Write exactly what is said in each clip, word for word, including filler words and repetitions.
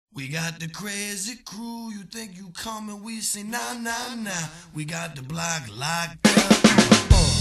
We got the crazy crew, you think you coming, we say nah, nah, nah. We got the block locked up. Uh.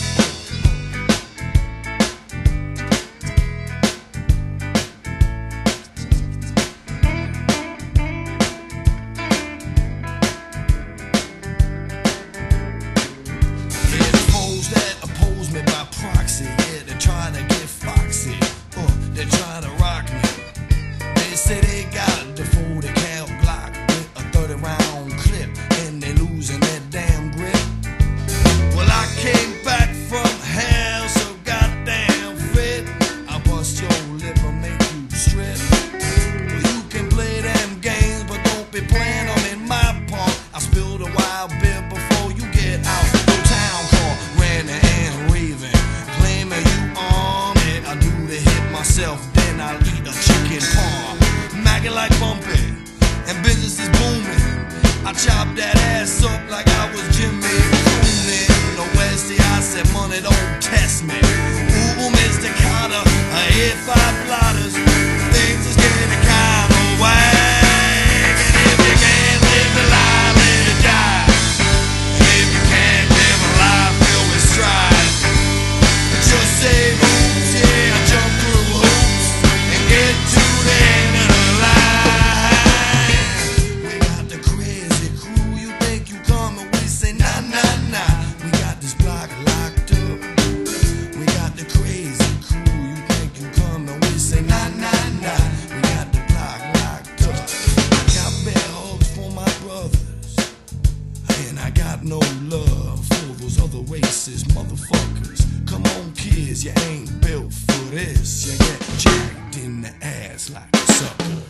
Yeah, the foes that oppose me by proxy, yeah, they try to get foxy, uh, they try to rock me. They say they got the forty cal Glock with a thirty round clip, and they losing that damn grip. Well, I came back from hell, so goddamn fit. I bust your lip and make you strip. Well, you can play them games, but don't be playing them in my park. I spilled a wild beer before you get out. No town call, Ranting and raving, claiming you on it. I do the hit myself, then I'll eat a chicken parm. Mackin like bumpy, and business is booming. I chop that ass up like I was Jimmy Coonin. No Westie, I said money don't test me. Ooh, Mister Carter, I hit five blotters. Things is getting kinda whack. And if you can't live the life, let it die. And if you can't live a life filled with strife, just say oops, yeah, jump through hoops and get to the end of the line. We got the crazy crew, you think you coming, we say nah, nah, nah. We got this block locked up. We got the crazy crew, you think you coming, we say nah, nah, nah. We got the block locked up. I got bad hugs for my brothers, and I got no love for those other racist motherfuckers. Come on kids, you ain't built for this. You get jacked in the ass like a sucker.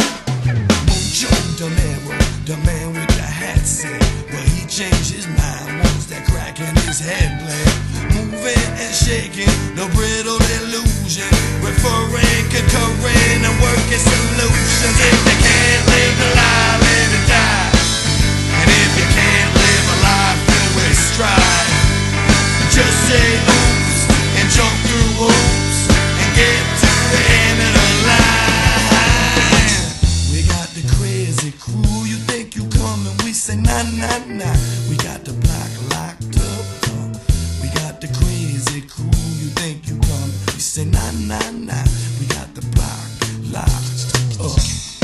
Mucho Dinero, the man with the hat said, well, he changed his mind once that crack in his head bled. Moving and shaking, the brittle illusion, referring, concurring, and working solutions. If you can't live the life, let it die. And if you can't live a life filled with strife, just say oops and jump through hoops and get to the end of the line. We got the crazy crew, you think you coming, we say nah, nah, nah. We got the block locked up. uh. We got the crazy crew, you think you coming, we say nah, nah, nah. We got the block locked up.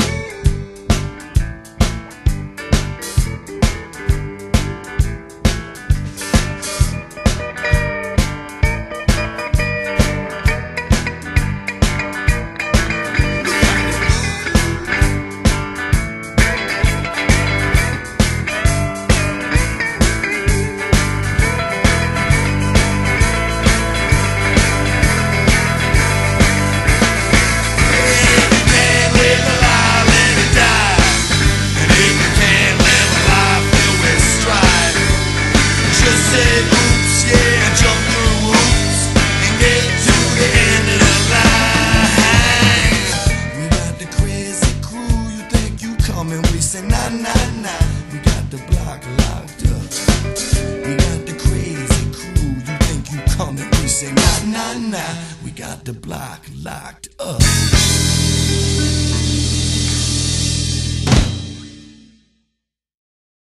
We say nah, nah, nah. We got the block locked up. We got the crazy crew, you think you coming, we say nah, nah, nah. We got the block locked up.